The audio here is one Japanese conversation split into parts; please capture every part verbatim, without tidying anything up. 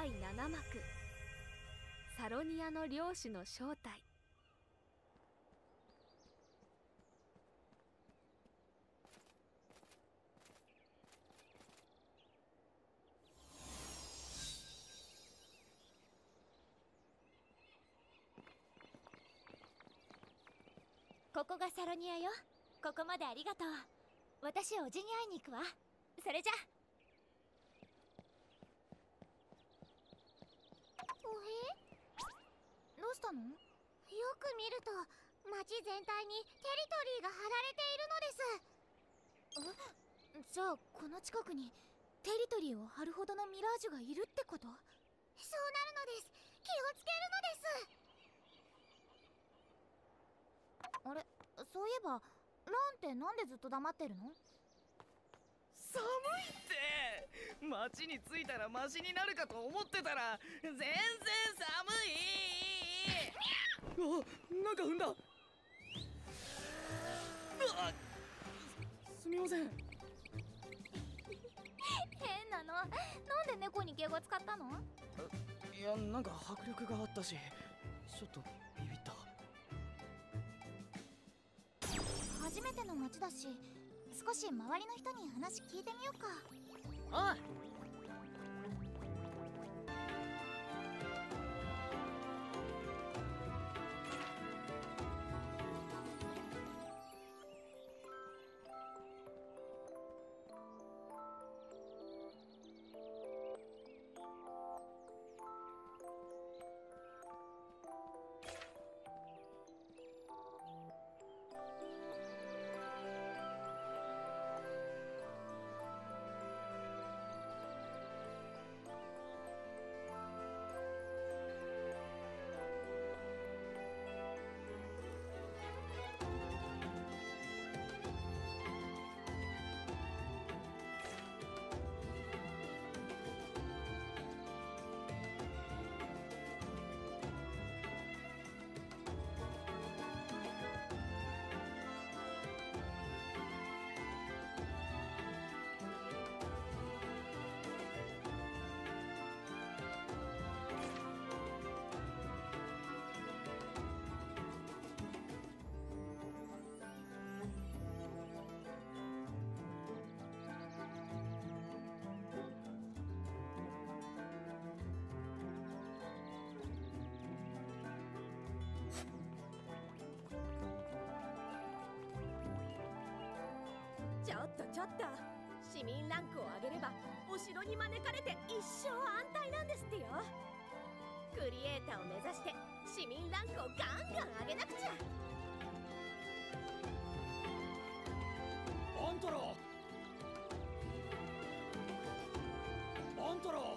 だいなな幕サロニアの領主の正体。 ここがサロニアよ。ここまでありがとう。私おじに会いに行くわ。それじゃ。 おへ？どうしたの？よく見ると町全体にテリトリーが張られているのです。 じゃあこの近くにテリトリーを張るほどのミラージュがいるってこと？ そうなるのです。気をつけるのです。あれ、そういえばランってなんでずっと黙ってるの？ 寒いって。町に着いたらマシになるかと思ってたら全然寒い。あ、なんか踏んだ。あ、す、すみません。 変なの。なんで猫に毛が使ったの？ いや、なんか迫力があったしちょっとビビった。 初めての街だし、少し周りの人に話聞いてみようか。 ああ。 ちょっとちょっと、市民ランクを上げればお城に招かれて一生安泰なんですってよ。クリエイターを目指して市民ランクをガンガン上げなくちゃ。 あんたらあんたら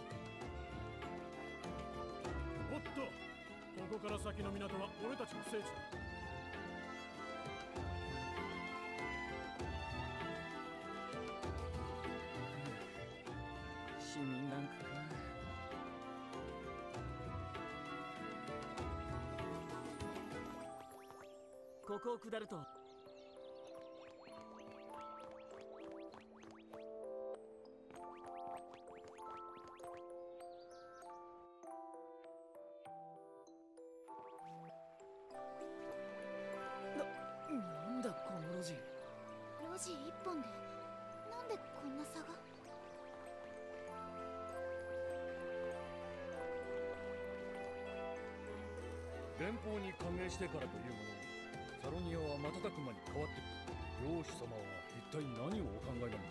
おっと、ここから先の港は俺たちの聖地だ。 市民ランクか。ここを下るとな、なんだこの路地。 路地一本でなんでこんな差が？ 連邦に加盟してからというもの、サロニアは瞬く間に変わってきた。領主様は一体何をお考えなのだ。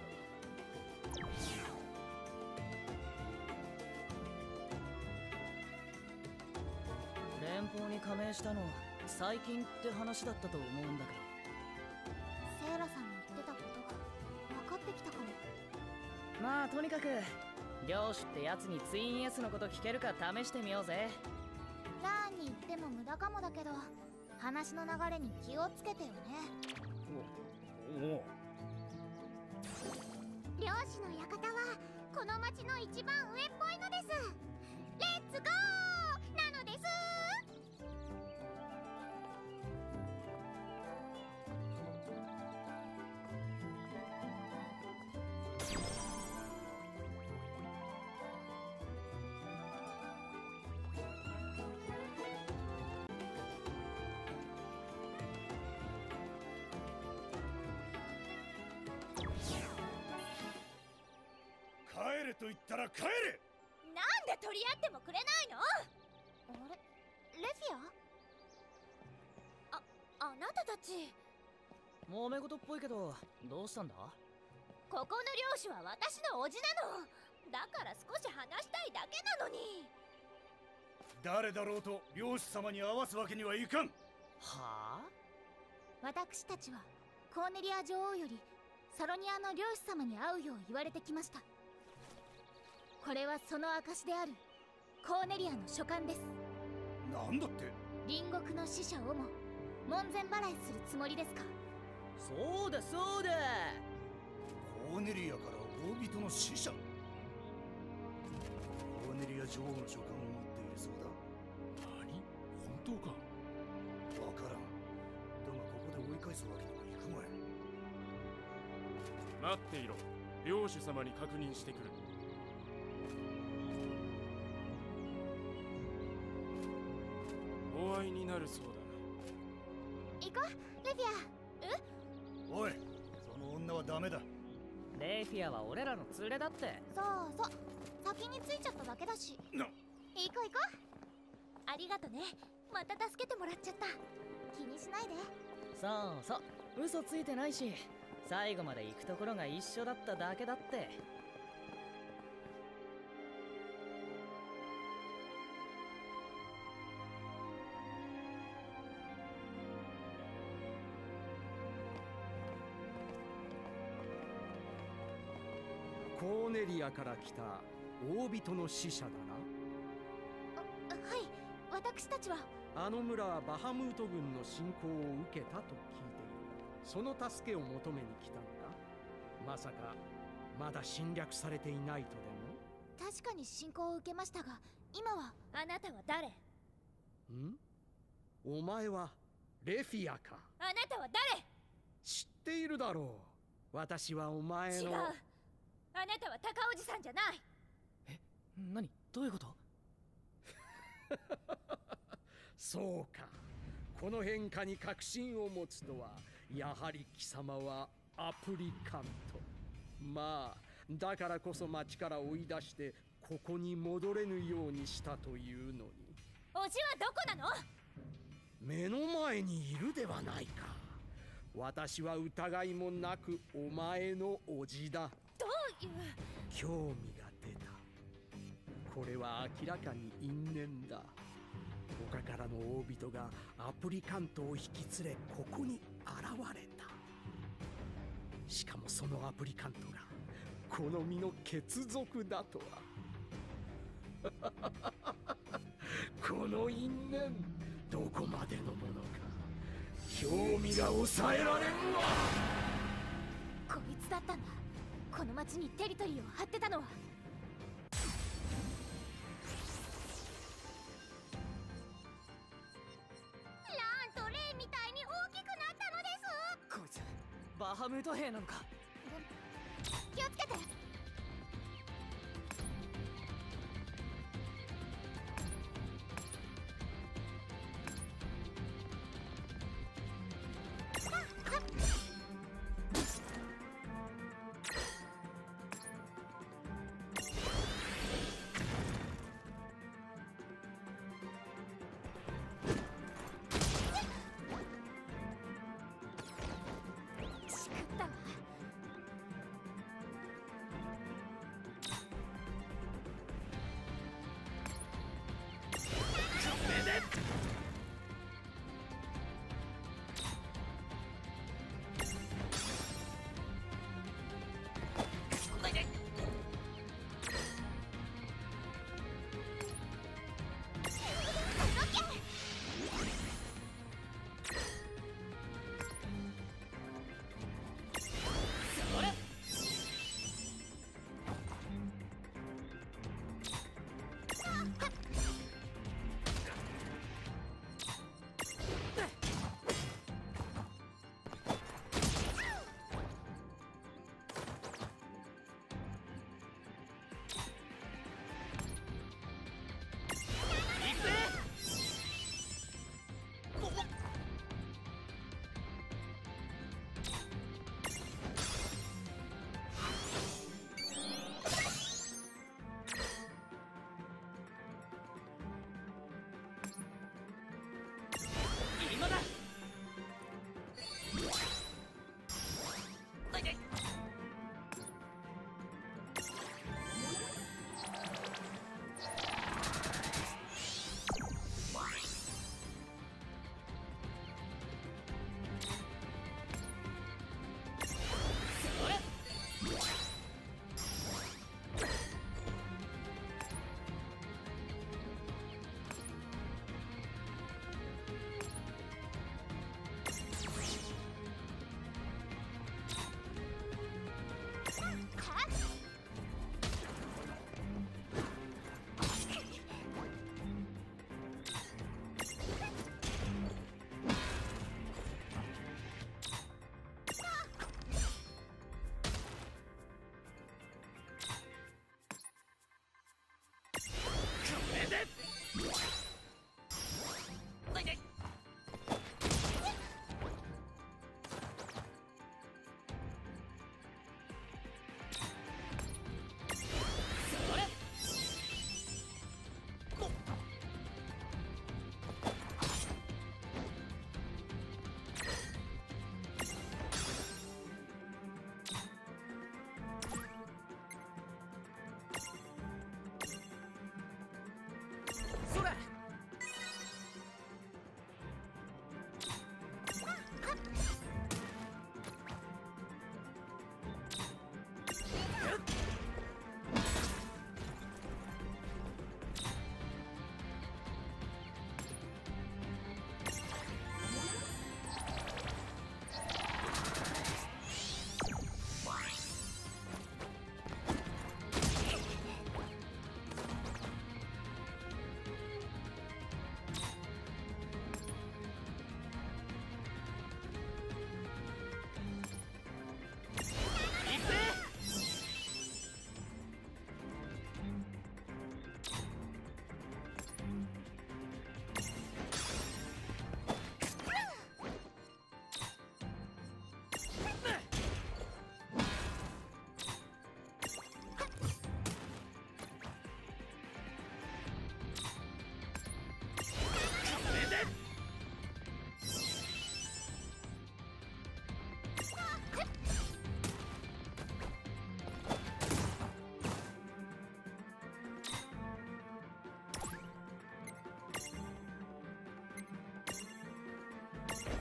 連邦に加盟したの最近って話だったと思うんだけど。 セイラさんの言ってたことが分かってきたかも。 まあとにかく領主ってやつにツイン S のこと聞けるか試してみようぜ。 ラーンに言っても無駄かもだけど、話の流れに気をつけてよね。 おお。 漁師の館はこの町の一番上っぽいのです。レッツゴーなのです。 と言ったら帰れ。 なんで取り合ってもくれないの？ あれレフィア？ あなたたち揉め事っぽいけどどうしたんだ？ ここの漁師は私の叔父なの。だから少し話したいだけなのに。 誰だろうと漁師様に会わすわけにはいかん。 はあ？ 私たちはコーネリア女王よりサロニアの漁師様に会うよう言われてきました。これはその証であるコーネリアの書簡です。 なんだって？ 隣国の死者をも門前払いするつもりですか？ そうだそうだ。 コーネリアから大人の使者。コーネリア女王の書簡を持っているそうだ。 何？本当か？ わからん。だがここで追い返すわけにはいくまい。 待っていろ。領主様に確認してくる。お会いになるそう行こうレフィア。 おい、その女はダメだ。 レイフィアは俺らの連れだって。 そうそう先に着いちゃっただけだし。 な行こう行こう。 ありがとね。また助けてもらっちゃった。 気にしないで。 そうそう、嘘ついてないし最後まで行くところが一緒だっただけだって。 コーネリアから来た大人の使者だあはい私たちは。 な。あの村はバハムート軍の侵攻を受けたと聞いている。その助けを求めに来たのだ。まさかまだ侵略されていないとでも？ 確かに侵攻を受けましたが今は。 あなたは誰？ ん？お前はレフィアか？ あなたは誰？ 知っているだろう。私はお前の。 違う。あなたは高おじさんじゃない。 え、何？どういうこと？ そうか。この変化に確信を持つとは、やはり貴様はアプリカント。まあだからこそ町から追い出してここに戻れぬようにしたというのに。 おじはどこなの？ 目の前にいるではないか。私は疑いもなくお前の叔父だ。 どういう？ 興味が出た。これは明らかに因縁だ。他からの大人がアプリカントを引き連れここに現れた。しかもそのアプリカントがこの身の血族だとは。この因縁どこまでのものか興味が抑えられんわ。 こいつだったんだ。この町にテリトリーを張ってたのは。ランとレイみたいに大きくなったのです。 こいつバハムート兵なのか？ 気をつけて。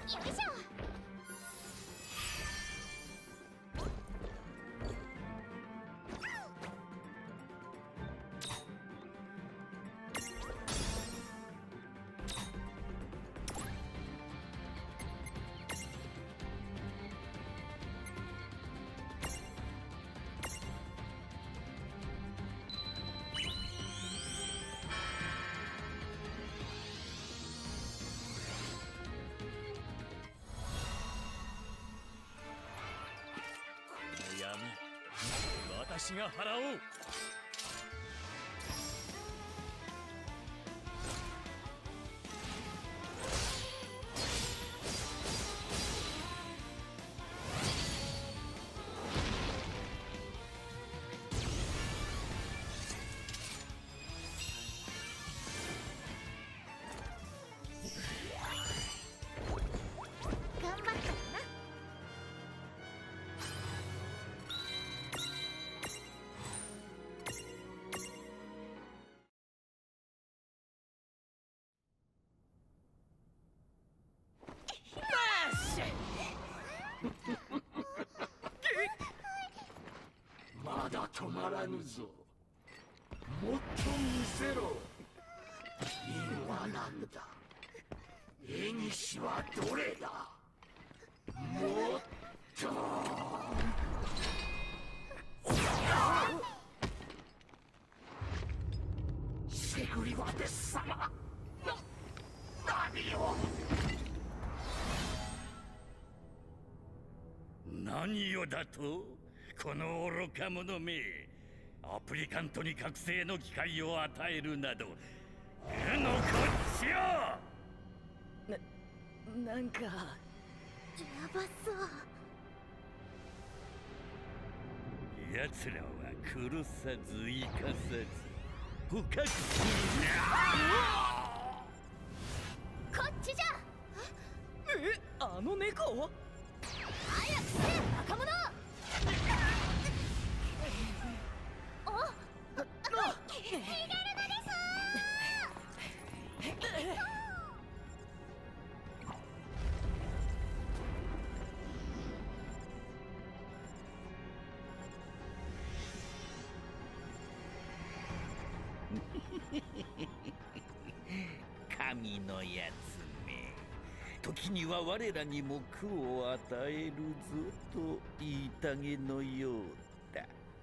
よいしょ。 私が払おう。 頑張ったかな。 まだ止まらぬぞ。もっと見せろ。印は何だ。絵にしはどれだ。もっと。シェグリワデス様。な、何を。 何をだと、この愚か者め。アプリカントに覚醒の機会を与えるなど、うのこっちよ。 な、なんかやばそう。 奴らは殺さず生かさず捕獲するこっちじゃ。 え、あの猫？ 早くせえ若者。おっ、逃げるのです神のやつめ、時には我らにも苦を与えるぞと言いたげのようだ。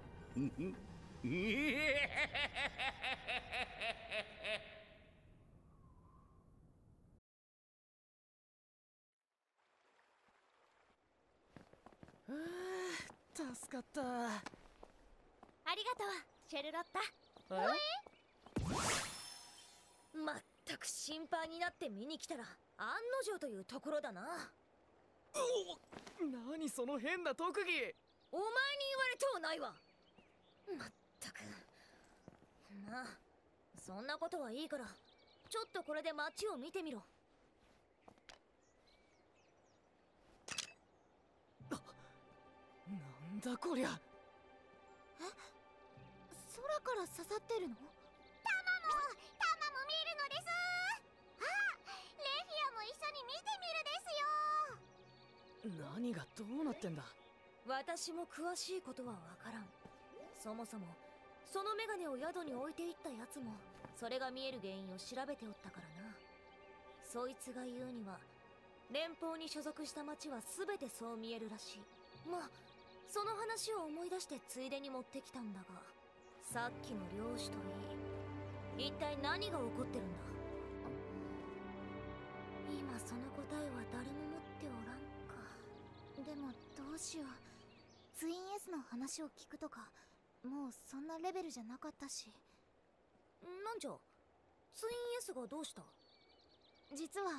助かった。 ありがとうシェルロッタ。 まったく心配になって見に来たら案の定というところだな。 お、何その変な特技。 お前に言われてはないわ。まったく。まあそんなことはいいから、ちょっとこれで街を見てみろ。 なんだこりゃ。 え、空から刺さってるの？タマもタマも見るのです。あ、レフィアも一緒に見てみるですよ。 何がどうなってんだ。 私も詳しいことはわからん。そもそもそのメガネを宿に置いていったやつもそれが見える原因を調べておったからな。そいつが言うには連邦に所属した町は全てそう見えるらしい。まあその話を思い出してついでに持ってきたんだが、さっきの漁師といい、一体何が起こってるんだ。今その答えは誰も持っておらんか。 でもどうしよう。ツイン S の話を聞くとかもうそんなレベルじゃなかったし。 なんじゃ、ツイン S がどうした？ 実は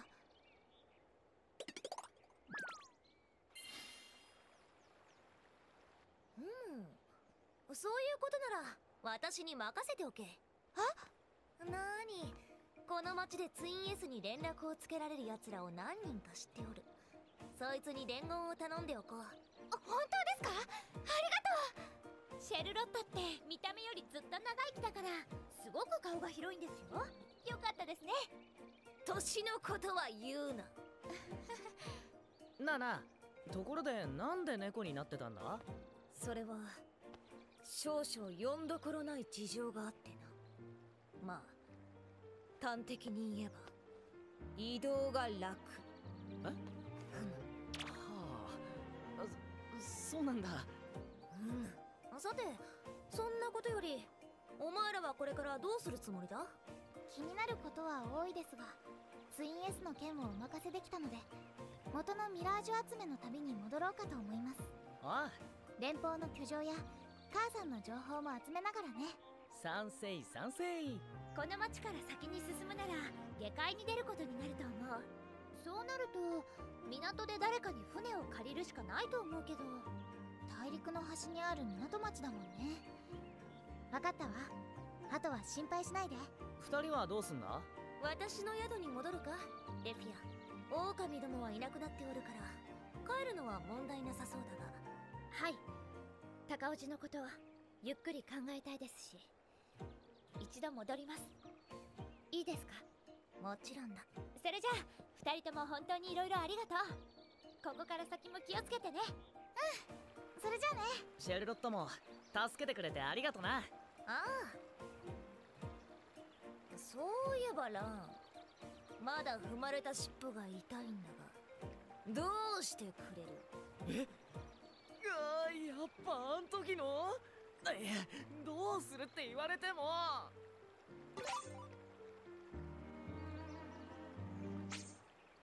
うん、そういうことなら私に任せておけ。 あ？ なーに、この町でツイン S に連絡をつけられる奴らを何人か知っておる。そいつに伝言を頼んでおこう。 本当ですか？ありがとう。 シェルロッタって見た目よりずっと長生きだからすごく顔が広いんですよ。よかったですね。 年のことは言うな。 なあなあ、ところでなんで猫になってたんだ？ それは少々読んどころない事情があってな。まあ端的に言えば移動が楽。 え？はあ、そ、そうなんだ。 うん。さて、そんなことよりお前らはこれからどうするつもりだ？ 気になることは多いですが、ツイン S の件をお任せできたので、元のミラージュ集めの旅に戻ろうかと思います。 ああ、 連邦の居城や母さんの情報も集めながらね。 賛成賛成。 この町から先に進むなら下界に出ることになると思う。そうなると港で誰かに船を借りるしかないと思うけど。 大陸の端にある港町だもんね。分かったわ。あとは心配しないで。 二人はどうすんだ？ 私の宿に戻るか、レフィア。狼どもはいなくなっておるから帰るのは問題なさそうだが。 はい、高尾路のことはゆっくり考えたいですし、一度戻ります。いいですか？ もちろんだ。 それじゃあ二人とも本当にいろいろありがとう。ここから先も気をつけてね。 うん、それじゃあね。 シェルロットも助けてくれてありがとな。 ああ、そういえばラン、まだ踏まれた尻尾が痛いんだが、どうしてくれる？ え？あー、やっぱあん時の？いや、どうするって言われても。